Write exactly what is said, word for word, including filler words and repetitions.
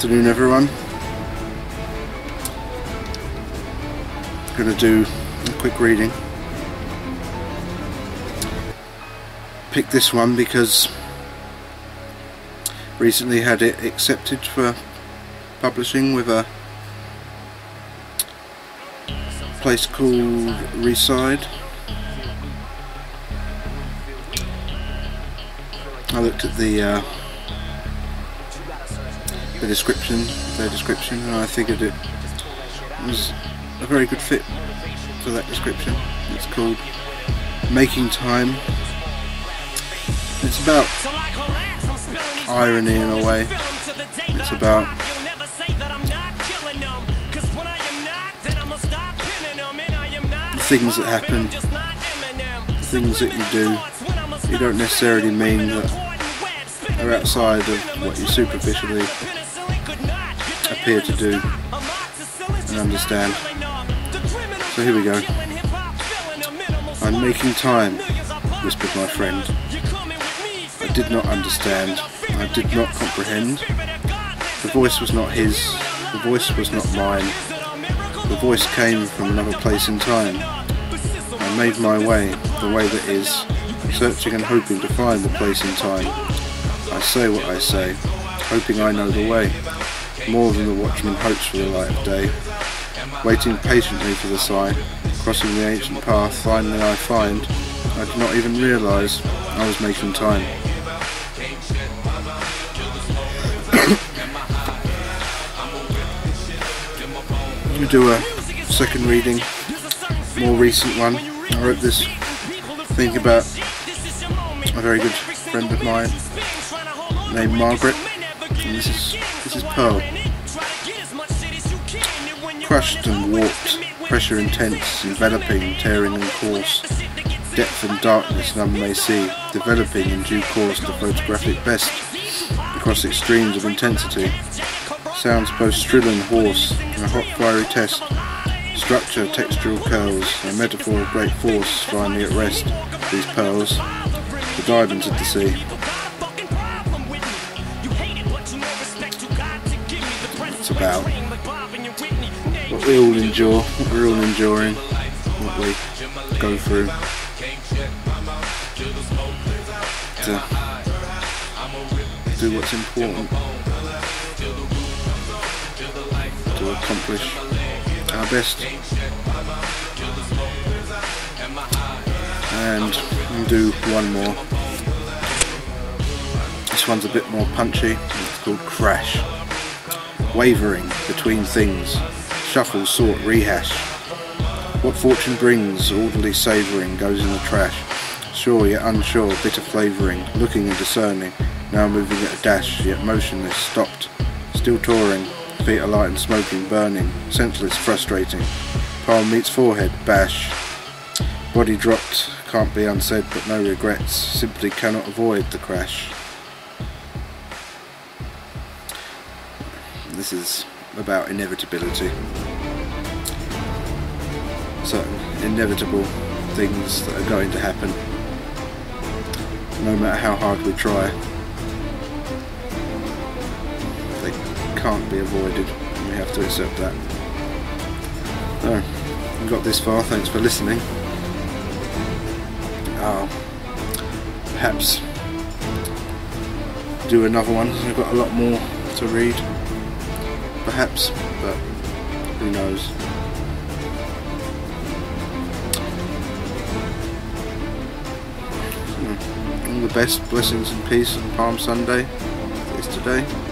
afternoon, everyone. I'm going to do a quick reading. Picked this one because recently had it accepted for publishing with a place called Reside. I looked at the uh, the description, their description, and I figured it was a very good fit for that description. It's called Making Time. It's about irony in a way. It's about the things that happen, the things that you do. You don't necessarily mean that are outside of what you superficially appear to do and understand. So here we go. I'm making time, whispered my friend. I did not understand. I did not comprehend. The voice was not his. The voice was not mine. The voice came from another place in time. I made my way, the way that is, searching and hoping to find the place in time. I say what I say, hoping I know the way, more than the watchman hopes for the light of day. Waiting patiently for the sign, crossing the ancient path, finally I find, I did not even realise I was making time. We do a second reading, more recent one. I wrote this thinking about a very good friend of mine named Margaret, and this is this is Pearl. Crushed and warped, pressure intense, enveloping, tearing and coarse, depth and darkness none may see, developing in due course the photographic best across extremes of intensity. Sounds both shrill and hoarse, in a hot fiery test. Structure, textural curls, a metaphor of great force, finally at rest. These pearls, the diamonds of the sea. It's about what we all endure, what we're all enduring, what we go through to do what's important, to accomplish our best. And we'll do one more. This one's a bit more punchy. It's called Crash. Wavering between things, shuffle, sort, rehash. What fortune brings, orderly savouring, goes in the trash. Sure yet unsure, bitter flavouring, looking and discerning, now moving at a dash, yet motionless, stopped, still touring, feet alight and smoking, burning, senseless, frustrating. Palm meets forehead, bash. Body dropped, can't be unsaid but no regrets, simply cannot avoid the crash. This is about inevitability. Certain inevitable things that are going to happen, no matter how hard we try. They can't be avoided, and we have to accept that. So, we got this far, thanks for listening. I'll perhaps do another one. I've got a lot more to read, perhaps, but who knows. All the best, blessings and peace on Palm Sunday. It's today.